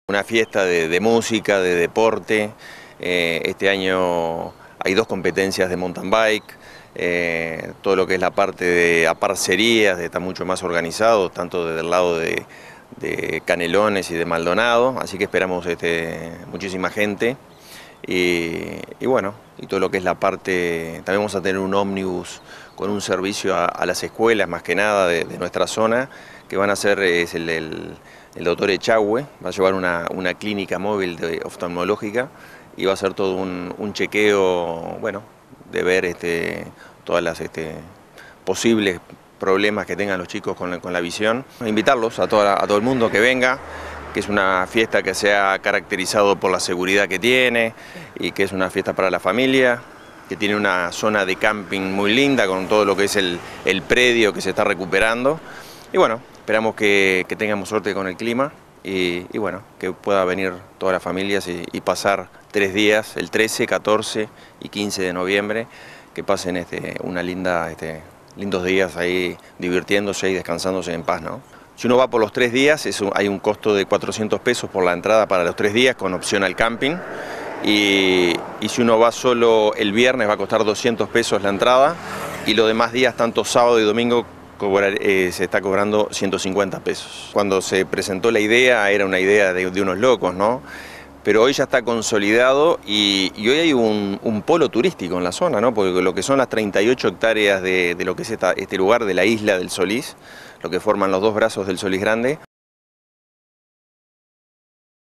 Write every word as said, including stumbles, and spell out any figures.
Una fiesta de, de música, de deporte. Eh, este año hay dos competencias de mountain bike. Eh, todo lo que es la parte de aparcerías está mucho más organizado, tanto desde el lado de, de Canelones y de Maldonado, así que esperamos este, muchísima gente. Y, y bueno, y todo lo que es la parte, también vamos a tener un ómnibus con un servicio a, a las escuelas, más que nada de, de nuestra zona, que van a hacer, es el, el, el doctor Echagüe, va a llevar una, una clínica móvil de oftalmológica y va a hacer todo un, un chequeo, bueno, de ver este, todas las este, posibles problemas que tengan los chicos con, con la visión. Invitarlos a, toda, a todo el mundo que venga, que es una fiesta que se ha caracterizado por la seguridad que tiene y que es una fiesta para la familia, que tiene una zona de camping muy linda con todo lo que es el, el predio que se está recuperando. Y bueno, esperamos que, que tengamos suerte con el clima y, y bueno, que pueda venir todas las familias y, y pasar tres días, el trece, catorce y quince de noviembre, que pasen este, una linda, este, lindos días ahí divirtiéndose y descansándose en paz, ¿no? Si uno va por los tres días, eso, hay un costo de cuatrocientos pesos por la entrada para los tres días con opción al camping. Y, y si uno va solo el viernes va a costar doscientos pesos la entrada y los demás días, tanto sábado y domingo, cobrar, eh, se está cobrando ciento cincuenta pesos. Cuando se presentó la idea era una idea de, de unos locos, ¿no? Pero hoy ya está consolidado y, y hoy hay un, un polo turístico en la zona, ¿no? Porque lo que son las treinta y ocho hectáreas de, de lo que es esta, este lugar de la isla del Solís, lo que forman los dos brazos del Solís Grande,